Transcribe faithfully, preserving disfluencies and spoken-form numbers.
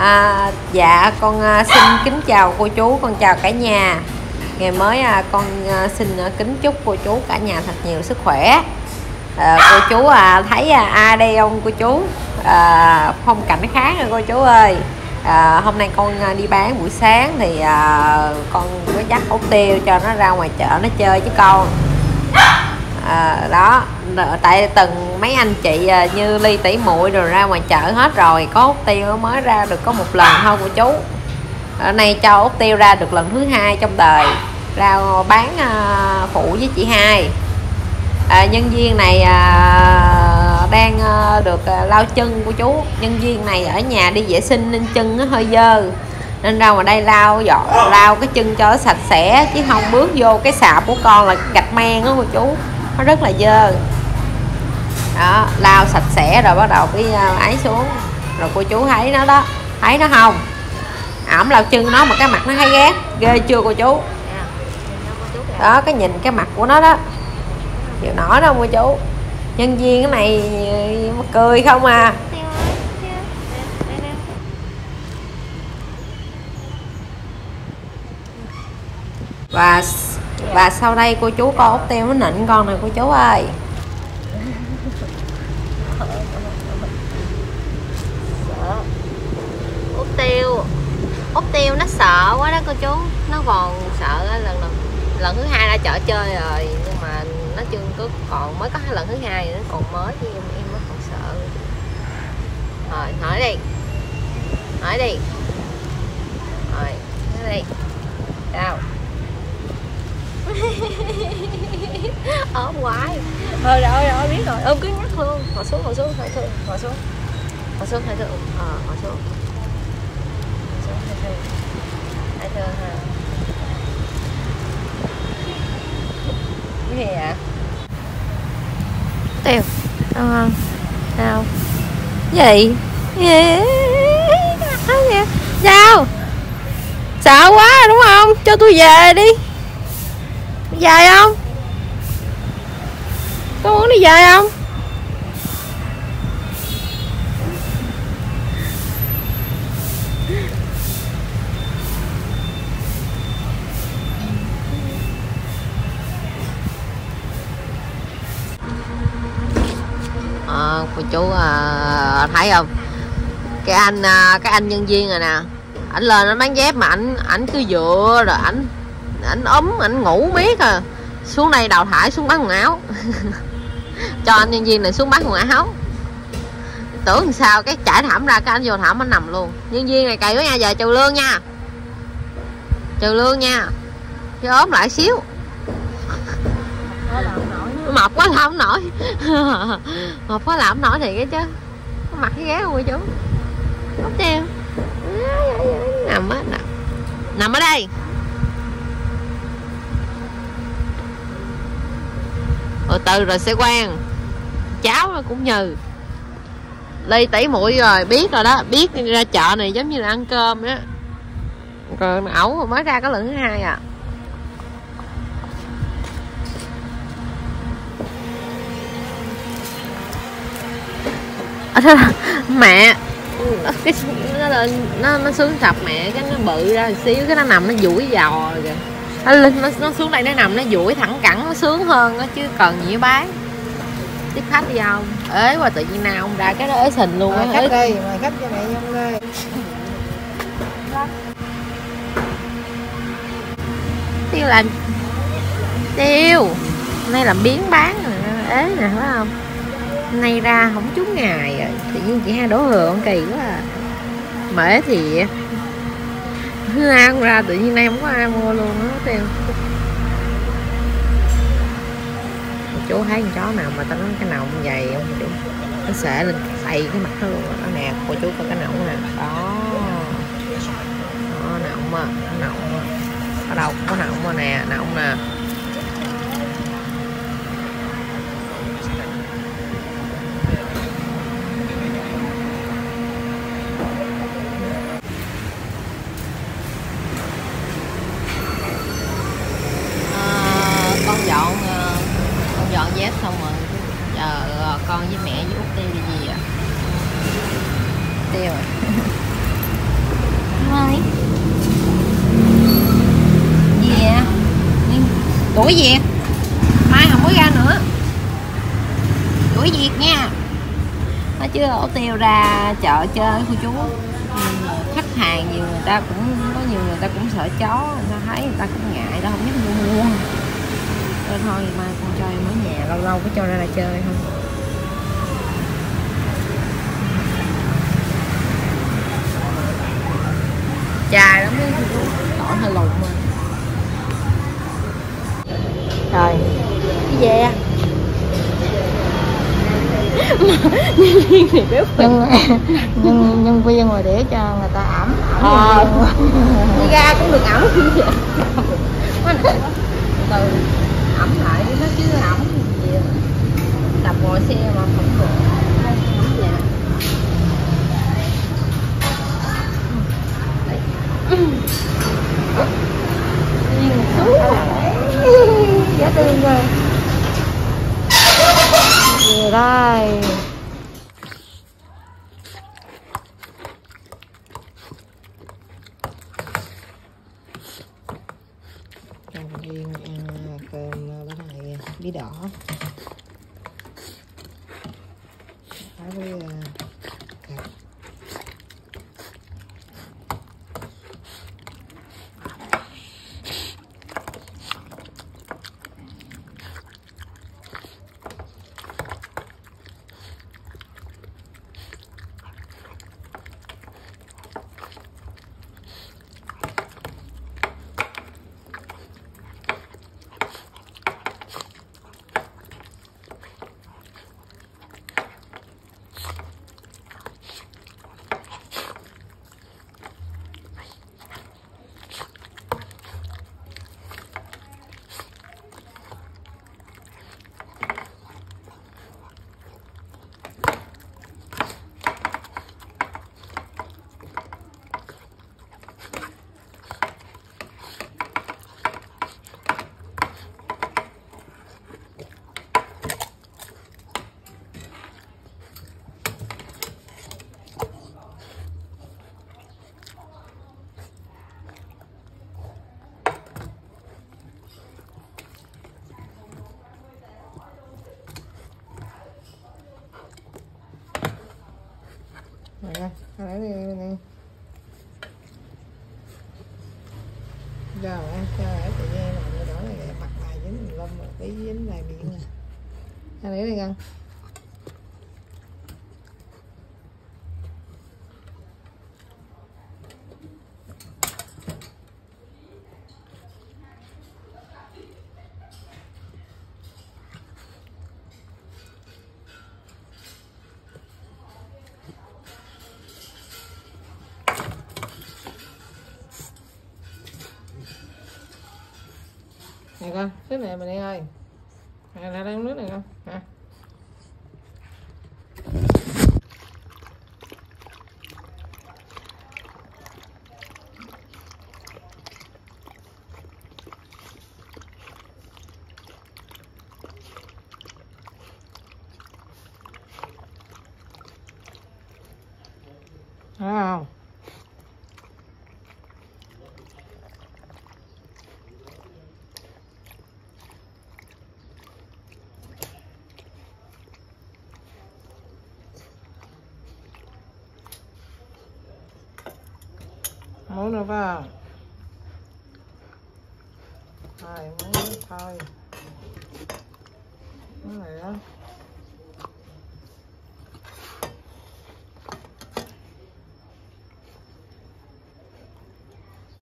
À, dạ con à, xin kính chào cô chú, con chào cả nhà. Ngày mới à, con à, xin à, kính chúc cô chú cả nhà thật nhiều sức khỏe. À, cô chú à, thấy à, ai đây không cô chú? À, phong cảnh khác rồi cô chú ơi. À, hôm nay con à, đi bán buổi sáng thì à, con có dắt ốc tiêu cho nó ra ngoài chợ nó chơi với con. À, đó tại từng mấy anh chị à, như Ly tỷ muội rồi ra ngoài chợ hết rồi, có ốc tiêu nó mới ra được có một lần thôi cô chú. Ở nay cho ốc tiêu ra được lần thứ hai trong đời, ra bán à, phụ với chị hai. À, nhân viên này à, đang à, được à, lau chân cô chú. Nhân viên này ở nhà đi vệ sinh nên chân nó hơi dơ, nên ra ngoài đây lau dọn lau cái chân cho nó sạch sẽ, chứ không bước vô cái sạp của con là gạch men đó cô chú, nó rất là dơ. Đó, lau sạch sẽ rồi bắt đầu cái ấy xuống, rồi cô chú thấy nó đó, thấy nó không? Ổng lau chân nó mà cái mặt nó thấy ghét ghê chưa cô chú? Đó, cái nhìn cái mặt của nó đó, chịu nổi đâu cô chú. Nhân viên cái này cười không à. Và và sau đây cô chú có ốc tiêu nó nịnh con này cô chú ơi. Ốc tiêu ốc tiêu nó sợ quá đó cô chú, nó còn sợ lần lần lần thứ hai ra chợ chơi rồi, nhưng mà nó chưa có, còn mới có lần thứ hai nó còn mới chứ em em nó còn sợ. Rồi hỏi đi, hỏi đi, rồi nói đi sao? Ôm hoài rồi rồi rồi biết rồi, ôm cứ nhắc luôn. Ngồi xuống, ngồi xuống, ngồi xuống, ngồi xuống, ngồi xuống, ngồi xuống, ờ ngồi xuống, ngồi xuống, ngồi xuống, ai thương ha. Cái gì vậy? Tiêu đâu không? Sao? Gì? Gì? Sao? Sợ quá đúng không? Cho tôi về đi. Về không? Có muốn đi về không? À, cô chú à, thấy không? Cái anh à, cái anh nhân viên này nè, ảnh lên nó bán dép mà ảnh ảnh cứ dựa rồi ảnh ảnh ốm ảnh ngủ miết à, xuống đây đào thải xuống bán quần áo. Cho anh nhân viên này xuống bán quần áo, tưởng sao cái trải thảm ra cái anh vô thảm anh nằm luôn. Nhân viên này cày với nha, giờ trừ lương nha, trừ lương nha, chứ ốm lại xíu. Mập quá làm không nổi. Mập quá làm không nổi thì cái chứ có mặt cái ghế không cô chú? Ốc tiêu nằm á, nằm, nằm ở đây. Rồi từ rồi sẽ quen, cháu nó cũng nhừ. Ly tỷ muội rồi biết rồi đó, biết ra chợ này giống như là ăn cơm đó. Rồi ẩu mới ra có lần thứ hai à. À, mẹ cái nó lên nó nó xuống sập mẹ, cái nó bự ra một xíu, cái nó nằm nó duỗi giò rồi kìa. Nó lên nó, nó xuống đây nó nằm nó duỗi thẳng cẳng, nó sướng hơn đó chứ cần gì bán. Tiếp khách đi không? Ế qua tự nhiên nào không ra cái đó ế sình luôn á. Khách đi, mời khách cho mẹ Nhung đây. Tiêu làm Tiêu nay làm biến bán rồi, ế nè phải không? Nay ra không trúng ngày rồi, tự nhiên chị hai đổ hưởng kỳ quá à. Mễ thì thứ hai không ra, tự nhiên nay không có ai mua luôn đó Tiêu. Chú thấy con chó nào mà tao nói cái nọng dày không chú? Nó xệ lên đầy cái mặt nó luôn đó nè, cô chú coi cái nọng nè, đó, đó nọng á, nọng á, ở đâu có nọng á nè, nọng nè. Dọn dép xong rồi giờ con với mẹ với Út Tiêu đi gì à? Tiêu à? đuổi việc, mai không có ra nữa, đuổi việc nha. Nó chứ ổ tiêu ra chợ chơi cô chú, khách hàng nhiều người ta cũng có nhiều người ta cũng sợ chó, người ta thấy người ta cũng ngại, ta không dám mua mua. Thôi thôi mai con cho em ở nhà, lâu lâu có cho ra là chơi thôi. Dài lắm đấy cô chú, tỏi hơi lùn mà. Rồi cái ve nhân viên thì béo phì, nhân nhân viên mà để cho người ta ẩm ờ đi ra cũng được ẩm từ ẩm lại nó chứ ẩm gì đập ngồi xe mà không được ẩm vậy. Nhìn xuống dễ thương rồi về đây. Nhân viên ăn cơm bánh này bí đỏ với cặp. Nè, ăn lấy đi nè. Giờ ăn cho lấy tự nhiên mà đó này mặt này dính lâm một cái dính này miệng nè. Ăn lấy đi con. Này con, nước này mình đi ơi. Này là đang nước này con. Hả? Thấy không? Muốn nữa phải không? Rồi, muốn thôi. Cái này đó.